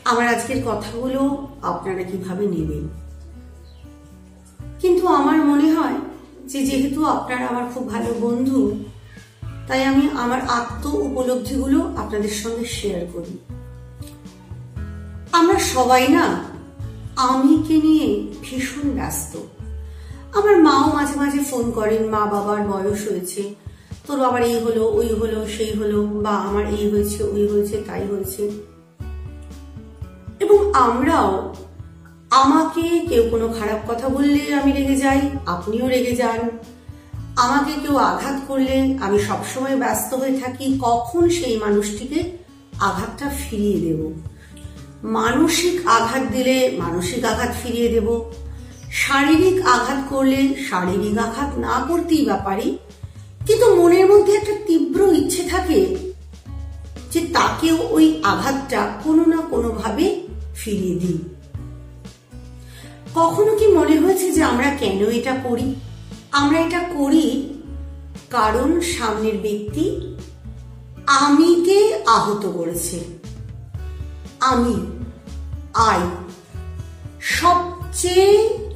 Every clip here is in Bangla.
আমার আজকের কথাগুলো আপনারা কিভাবে নেবেন। কিন্তু আমার মনে হয় যে যেহেতু আপনারা আমার খুব ভালো বন্ধু, তাই আমি আমার আত্ম উপলব্ধিগুলো আপনাদের সঙ্গে শেয়ার করি। আমরা সবাই না আমিকে নিয়ে ভীষণ ব্যস্ত। আমার মাও মাঝে মাঝে ফোন করেন, মা বাবার বয়স হয়েছে, তোর বাবার এই হলো, ওই হলো, সেই হলো, বা আমার এই হয়েছে, ওই হয়েছে, তাই হয়েছে। এবং আমরাও, আমাকে কেউ কোনো খারাপ কথা বললে আমি রেগে যাই, আপনিও রেগে যান। আমাকে কেউ আঘাত করলে আমি সবসময় ব্যস্ত হয়ে থাকি কখন সেই মানুষটিকে আঘাতটা ফিরিয়ে দেব। মানসিক আঘাত দিলে মানসিক আঘাত ফিরিয়ে দেব, শারীরিক আঘাত করলে শারীরিক আঘাত না করতেই বা পারি, কিন্তু মনের মধ্যে একটা তীব্র ইচ্ছে থাকে যে তাকেও ওই আঘাতটা কোনো না কোনোভাবে ফিরিয়ে দিই। কখনো কি মনে হয়েছে যে আমরা কেন এটা করি? আমরা এটা করি কারণ সামনের ব্যক্তি আমিকে আহত করেছে। আমি, আই, সবচেয়ে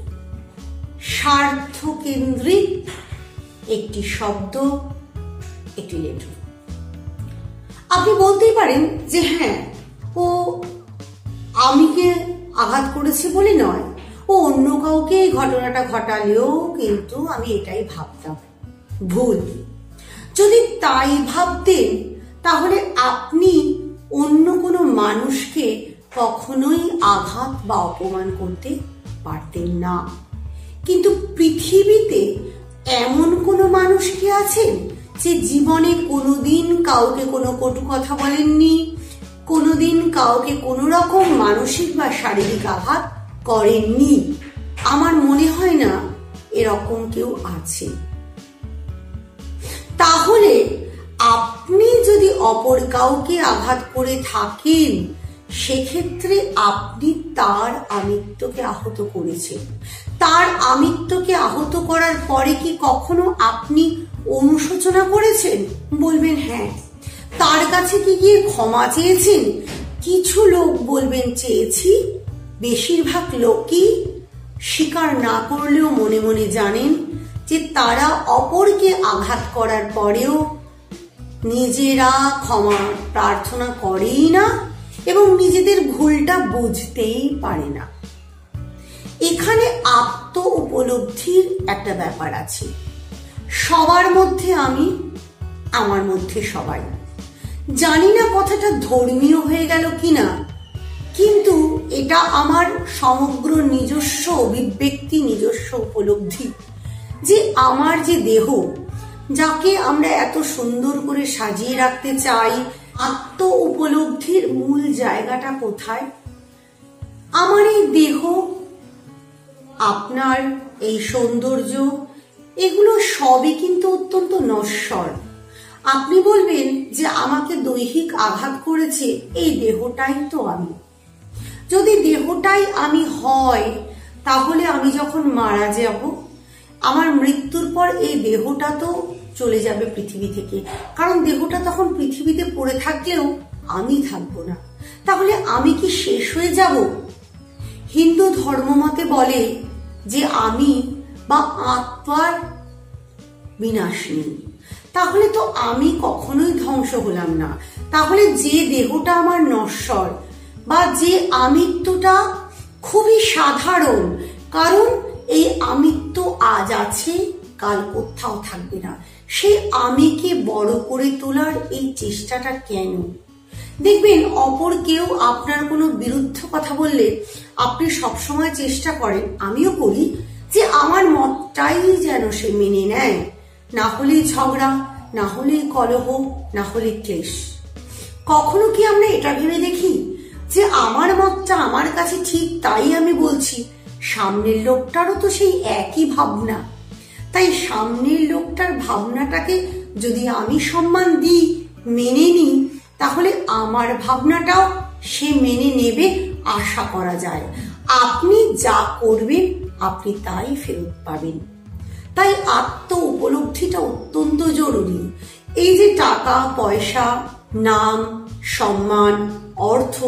স্বার্থকেন্দ্রিক একটি শব্দ, একটি লেটার। আপনি বলতেই পারেন যে হ্যাঁ, ও আমিকে আঘাত করেছে বলে নয়, ও অন্য কাউকে এই ঘটনাটা ঘটালেও কিন্তু আমি এটাই ভাবতাম। ভুল। যদি তাই ভাবতেন তাহলে আপনি অন্য কোনো মানুষকে কখনোই আঘাত বা অপমান করতে পারতেন না। কিন্তু পৃথিবীতে এমন কোনো মানুষ কি আছেন যে জীবনে কোনোদিন কাউকে কোনো কটু কথা বলেননি, কোনোদিন কাউকে কোনো রকম মানসিক বা শারীরিক আঘাত করেননি? আমার মনে হয় না এরকম কেউ আছে। তাহলে আপনি যদি অপর কাউকে আঘাত করে থাকেন, সেক্ষেত্রে আপনি তার আমিত্বকে আহত করেছেন। তার আমিত্বকে আহত করার পরে কি কখনো আপনি অনুশোচনা করেছেন? বলবেন হ্যাঁ। তার কাছে কি গিয়ে ক্ষমা চেয়েছেন? কিছু লোক বলবেন চেয়েছি, বেশিরভাগ লোকই স্বীকার না করলেও মনে মনে জানেন যে তারা অপরকে আঘাত করার পরেও নিজেরা ক্ষমা প্রার্থনা করেই না এবং নিজেদের ভুলটা বুঝতেই পারে না। এখানে আত্ম উপলব্ধির একটা ব্যাপার আছে। সবার মধ্যে আমি, আমার মধ্যে সবাই। জানি না কথাটা ধর্মীয় হয়ে গেল কিনা, কিন্তু এটা আমার সমগ্র নিজস্ব অভিব্যক্তি, নিজস্ব উপলব্ধি যে আমার যে দেহ, যাকে আমরা এত সুন্দর করে সাজিয়ে রাখতে চাই, আত্ম উপলব্ধির মূল জায়গাটা কোথায়? আমার এই দেহ, আপনার এই সৌন্দর্য, এগুলো সবই কিন্তু অত্যন্ত নশ্বর। আপনি বলবেন যে আমাকে দৈহিক আঘাত করেছে এই দেহটাই তো আমি। যদি দেহটাই আমি হয়, তাহলে আমি যখন মারা যাব, আমার মৃত্যুর পর এই দেহটা তো চলে যাবে পৃথিবী থেকে, কারণ দেহটা তখন পৃথিবীতে পড়ে থাকলেও আমি থাকবো না। তাহলে আমি কি শেষ হয়ে যাব? হিন্দু ধর্মমতে বলে যে আমি বা আত্মার বিনাশ নেই। তাহলে তো আমি কখনোই ধ্বংস হলাম না। তাহলে যে দেহটা আমার নশ্বর বা যে আমিত্বটা খুবই সাধারণ, কারণ এই আমিত্ব আজ আছে, কাল কোথাও থাকবে না, সেই আমিকে বড় করে তোলার এই চেষ্টাটা কেন? দেখবেন অপর কেউ আপনার কোনো বিরুদ্ধ কথা বললে আপনি সবসময় চেষ্টা করেন, আমিও করি, যে আমার মতটাই যেন সে মেনে নেয়, না হলে ঝগড়া, না হলে কলহ, না হলে ক্লেশ। কখনো কি আমরা এটা ভেবে দেখি যে আমার মতটা আমার কাছে ঠিক, তাই আমি বলছি, সামনের লোকটারও তো সেই একই ভাবনা। তাই সামনের লোকটার ভাবনাটাকে যদি আমি সম্মান দিই, মেনে নিই, তাহলে আমার ভাবনাটাও সে মেনে নেবে আশা করা যায়। আপনি যা করবেন আপনি তাই ফেরত পাবেন। তাই আত্ম উপলব্ধিটা অত্যন্ত জরুরি। এই যে টাকা পয়সা, নাম, সম্মান, অর্থ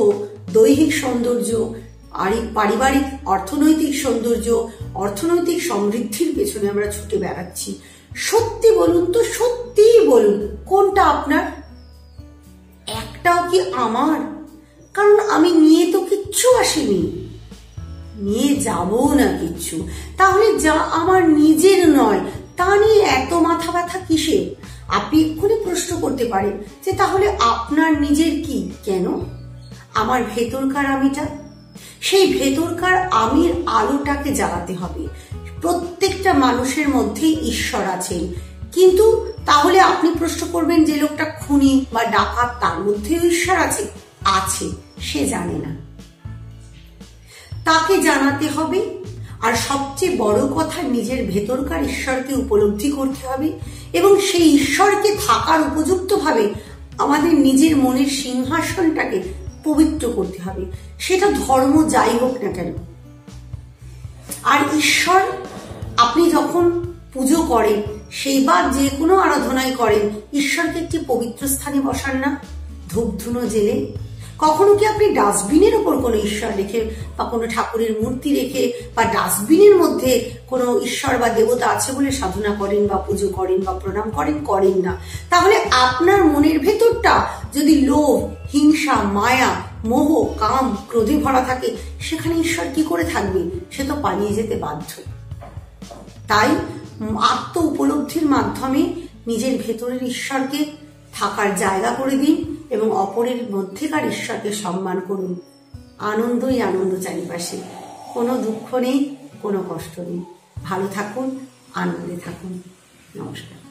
দৈহিক সৌন্দর্য, পারিবারিক অর্থনৈতিক সৌন্দর্য, অর্থনৈতিক সমৃদ্ধির পেছনে আমরা ছুটে বেড়াচ্ছি। সত্যি বলুন তো, সত্যিই বলুন, কোনটা আপনার? একটাও কি আমার? কারণ আমি নিয়ে তো কিচ্ছু আসিনি, নিয়ে যাবো না কিচ্ছু। তাহলে যা আমার নিজের নয় তা নিয়ে এত মাথা ব্যথা কিসে? আপনি এক্ষুনি প্রশ্ন করতে পারেন যে তাহলে আপনার নিজের কি? কেন? আমার ভেতরকার আমিটা, সেই ভেতরকার আমির আলোটাকে জ্বালাতে হবে। প্রত্যেকটা মানুষের মধ্যেই ঈশ্বর আছেন, কিন্তু তাহলে আপনি প্রশ্ন করবেন যে লোকটা খুনি বা ডাকাত, তার মধ্যেও ঈশ্বর আছে? আছে, সে জানে না, তাকে জানাতে হবে। আর সবচেয়ে বড় কথা, নিজের ভেতরকার ঈশ্বরকে উপলব্ধি করতে হবে এবং সেই ঈশ্বরকে থাকার উপযুক্ত ভাবে আমাদের নিজের মনের সিংহাসনটাকে পবিত্র করতে হবে, সেটা ধর্ম যাই হোক না কেন। আর ঈশ্বর আপনি যখন পুজো করেন, সেই বা যে কোনো আরাধনায় করেন, ঈশ্বরকে একটি পবিত্র স্থানে বসান না, ধূপ ধুনো জেলে। কখনো কি আপনি ডাস্টবিনের ওপর কোনো ঈশ্বর রেখে বা কোনো ঠাকুরের মূর্তি রেখে বা ডাস্টবিনের মধ্যে কোনো ঈশ্বর বা দেবতা আছে বলে সাধনা করেন বা পুজো করেন বা প্রণাম করেন? করেন না। তাহলে আপনার মনের ভেতরটা যদি লোভ, হিংসা, মায়া, মোহ, কাম, ক্রোধে ভরা থাকে, সেখানে ঈশ্বর কি করে থাকবে? সে তো পালিয়ে যেতে বাধ্য। তাই আত্ম উপলব্ধির মাধ্যমে নিজের ভেতরের ঈশ্বরকে থাকার জায়গা করে দিন এবং অপরের মধ্যেকার ঈশ্বরকে সম্মান করুন। আনন্দই আনন্দ চারিপাশে, কোনো দুঃখ নেই, কোনো কষ্ট নেই। ভালো থাকুন, আনন্দে থাকুন। নমস্কার।